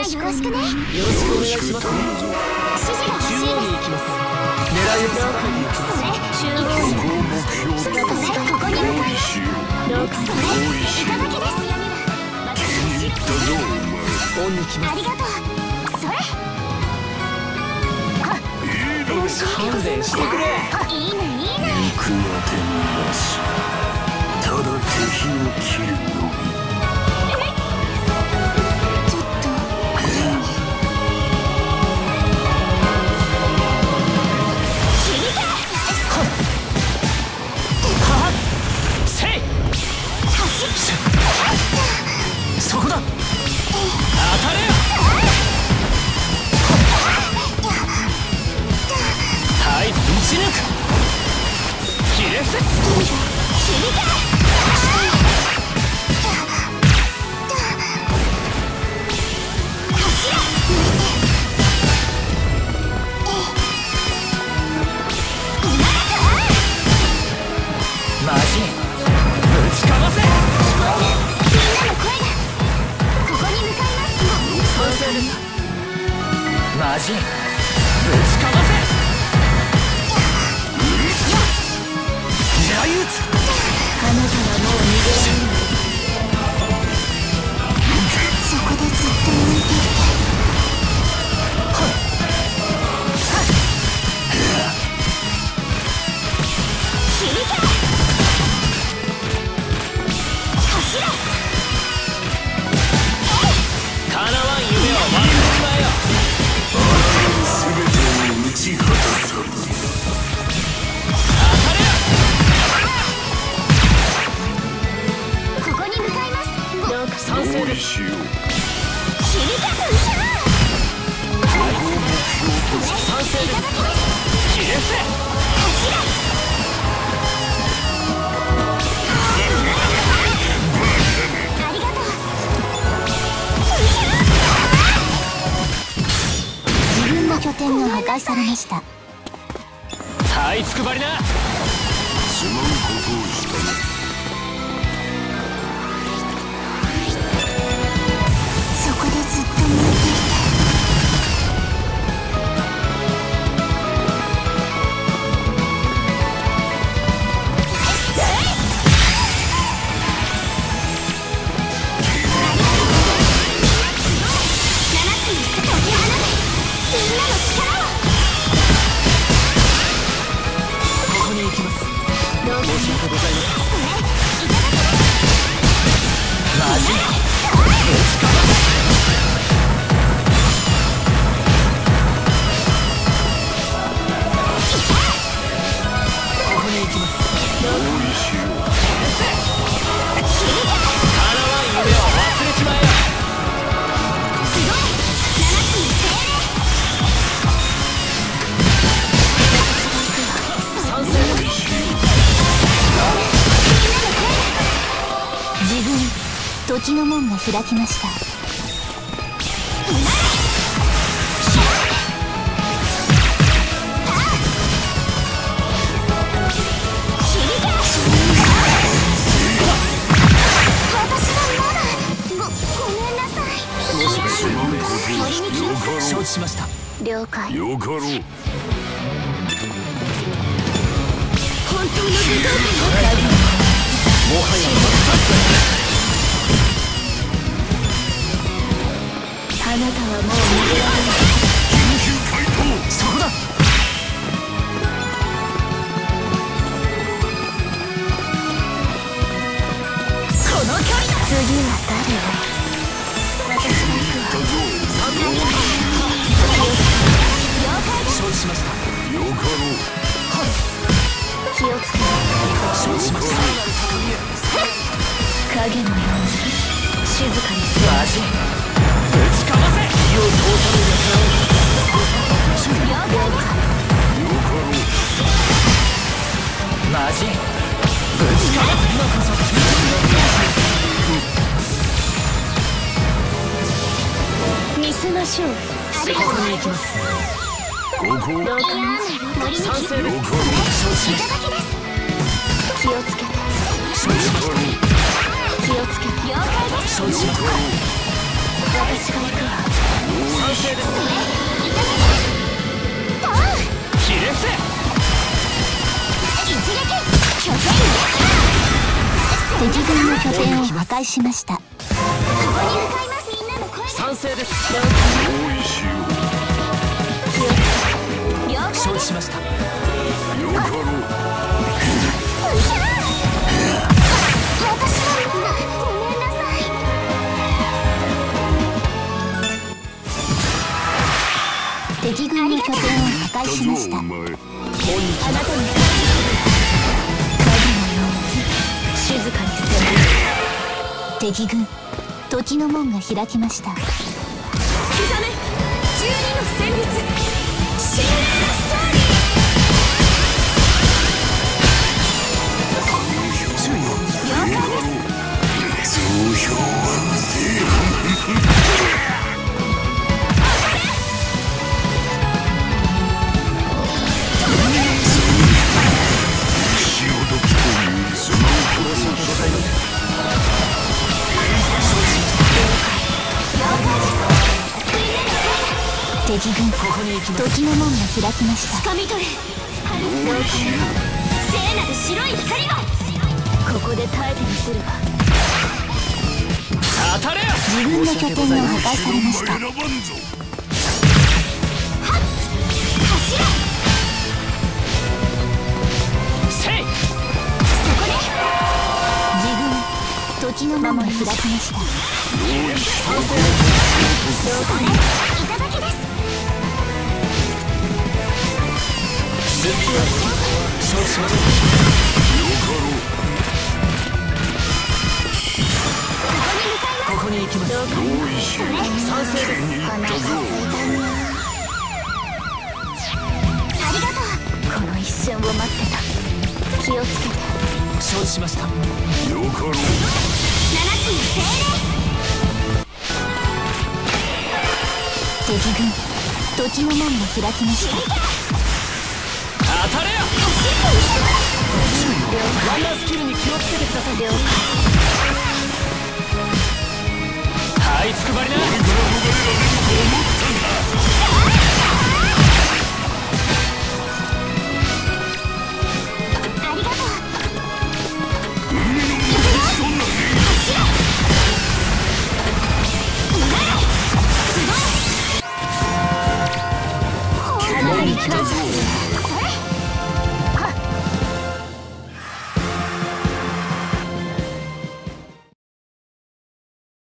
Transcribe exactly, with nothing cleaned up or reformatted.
よろしくね。よろしくお願いしますね。 指示が欲しいです。 中央に行きます。狙いを定かに行きます。 中央に。それここに向かいます。了解。それいただきです。 オンに来ます。 ありがとう。それ。 勘弁してくれ。 いいねいいね。 肉当てなし、ただ敵を切るのみ。 ちょっと切り替え。 せい。 走っ。 そこだ。当たれよ。はい、打ち抜く。切れせ。 切り替え。 マジぶちかませ。 みんなの声がここに向かいます。 賛成です。マジぶちかませ。狙い撃つ。 あなたはもう逃げられない。そこでずっと向いていて。切り替え。走れ。 叶わん夢は忘れちまえよ。 全てを打ち果たさば。 ここに向かいます。 どうか賛成です。 しよう。 切り替え。 賛成です。切れせ。 走れ。ありがとう。自分の拠点が破壊されました。 はいつくばりな。 すまんことをしたな。 そこでずっと向いていて。七つに解き放て。みんなの力を。 ここに行きます。 どうぞ。 申し訳ございません。 それいただきます。 マジぶちかませ。ここに行きます。 用意しよう。 叶わん夢は忘れちまえよ。 すごい。七つに精霊。 賛成です。 自分時の門が開きました。私はまだごごめんなさい。 すまんことをしよかろ承知しました。 了解。 う。よかろう。 本当の武道もはやあなたはもう逃げられない。 緊急回答。 そこだ。 この距離だ。次は誰を。私が行くわ。 だぞ。 了解です。 承知しました。 よかろう。 気をつけて。 承知しました。 影のように静かにマジぶちかませ。火を通さぬやつ了解です。 よかろう。 マジぶちかませ。今こそ見せましょう。 ここに行きます。 ここ。 了解です。 賛成です。 いただきです。気をつけて。 承知しました。 気をつけて。了解です。 承知しました。 私が行くわ。 賛成です。ひれ伏せ。 敵軍の拠点を破壊しました。 賛成です。 用意しよう。 承知しました。 よかろう。 敵軍の拠点を破壊しました。 お前ここに来ます。 静かに攻める。敵軍時の門が開きました。 刻めじゅうにの戦慄心霊のストーリー。 増票はせ潮時というその申し訳ございません。 敵軍時の門が開きました。 掴み取れ聖なる白い光を。ここで耐えてみせるわ。 当たれよ。 自分の拠点が破壊されました。 選ばんぞ。 走れ。 せい。 そこで自軍時の門が開きました。 賛成。 いただきです。 準備は承知しました。 よかろう。 ここに行きます。 用意しよう。 賛成です。 言ったぞ。 ありがとう。 この一瞬を待ってた。気をつけて。 承知しました。 よかろう。 七つの精霊。 敵軍時の門が開きました。 当たれよ。ワンダースキルに気をつけてください。はい、つくばりな。 俺から逃れられる。